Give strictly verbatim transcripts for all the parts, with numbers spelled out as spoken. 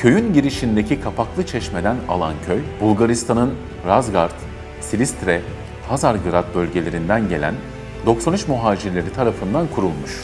Köyün girişindeki Kapaklı Çeşme'den alan köy, Bulgaristan'ın Razgard, Silistre, Hazargrad bölgelerinden gelen doksan üç muhacirleri tarafından kurulmuş.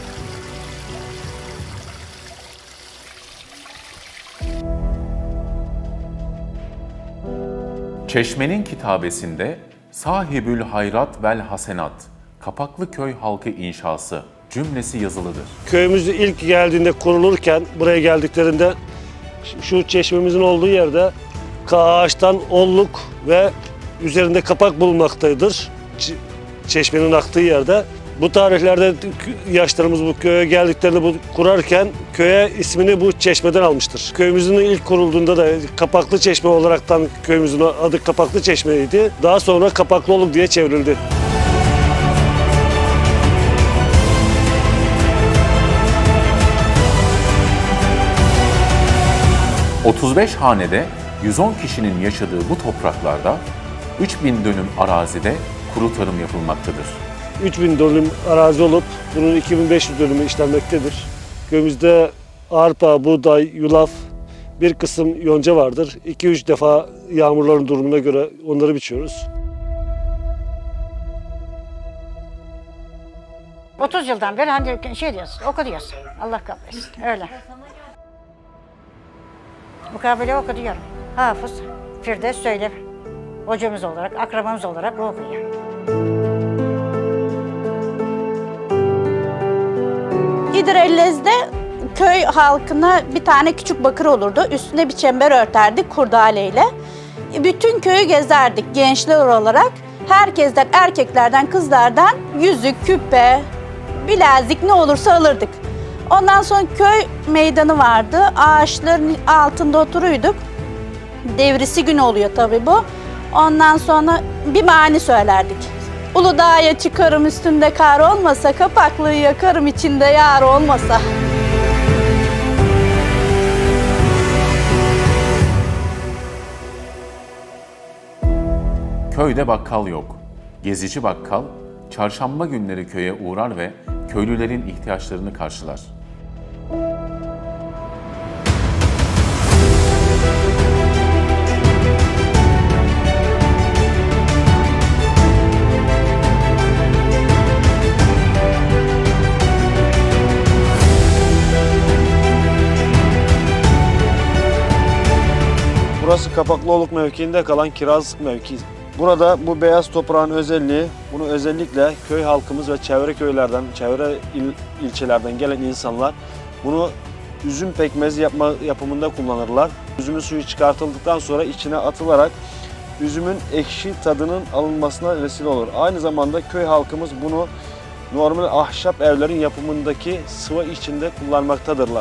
Çeşme'nin kitabesinde Sahibül Hayrat vel Hasenat, Kapaklı Köy halkı inşası cümlesi yazılıdır. Köyümüz ilk geldiğinde, kurulurken, buraya geldiklerinde şu çeşmemizin olduğu yerde ağaçtan olluk ve üzerinde kapak bulunmaktadır. Çeşmenin aktığı yerde. Bu tarihlerde yaşlarımız bu köye geldiklerinde bu kurarken köye ismini bu çeşmeden almıştır. Köyümüzün ilk kurulduğunda da Kapaklı Çeşme olaraktan köyümüzün adı Kapaklı Çeşme'ydi. Daha sonra Kapaklıoluk diye çevrildi. otuz beş hanede yüz on kişinin yaşadığı bu topraklarda üç bin dönüm arazide kuru tarım yapılmaktadır. üç bin dönüm arazi olup bunun iki bin beş yüz dönümü işlenmektedir. Köyümüzde arpa, buğday, yulaf, bir kısım yonca vardır. iki üç defa yağmurların durumuna göre onları biçiyoruz. otuz yıldan beri hani şey diyorsun, oku diyorsun. Allah kabul etsin. Öyle. Mukabele oku diyorum. Hafız, Firdevs Söylev. Hocamız olarak, akrabamız olarak bu okuyor. İdrellez'de köy halkına bir tane küçük bakır olurdu. Üstüne bir çember örterdik kurdaleyle. Bütün köyü gezerdik gençler olarak. Herkesten, erkeklerden, kızlardan yüzük, küpe, bilezik ne olursa alırdık. Ondan sonra köy meydanı vardı. Ağaçların altında oturuyorduk. Devrisi gün oluyor tabii bu. Ondan sonra bir mani söylerdik. Uludağ'a çıkarım üstünde kar olmasa, Kapaklıyı yakarım içinde yar olmasa. Köyde bakkal yok. Gezici bakkal, çarşamba günleri köye uğrar ve köylülerin ihtiyaçlarını karşılar. Burası Kapaklıoluk mevkiinde kalan kirazlık mevki. Burada bu beyaz toprağın özelliği, bunu özellikle köy halkımız ve çevre köylerden, çevre il, ilçelerden gelen insanlar bunu üzüm pekmezi yapma, yapımında kullanırlar. Üzümün suyu çıkartıldıktan sonra içine atılarak üzümün ekşi tadının alınmasına vesile olur. Aynı zamanda köy halkımız bunu normal ahşap evlerin yapımındaki sıva içinde kullanmaktadırlar.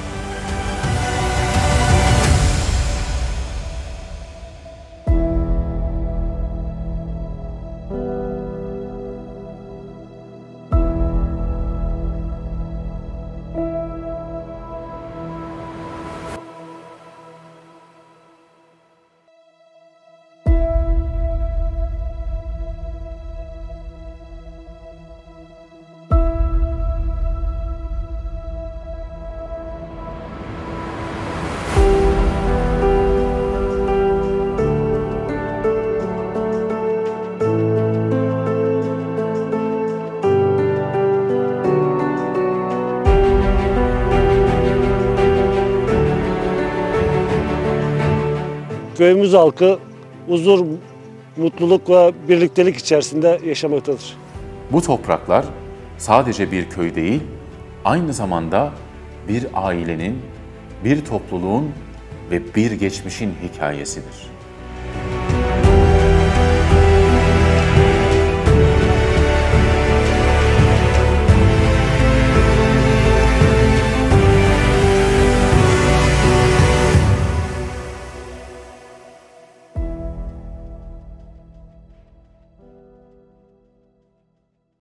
Köyümüz halkı huzur, mutluluk ve birliktelik içerisinde yaşamaktadır. Bu topraklar sadece bir köy değil, aynı zamanda bir ailenin, bir topluluğun ve bir geçmişin hikayesidir.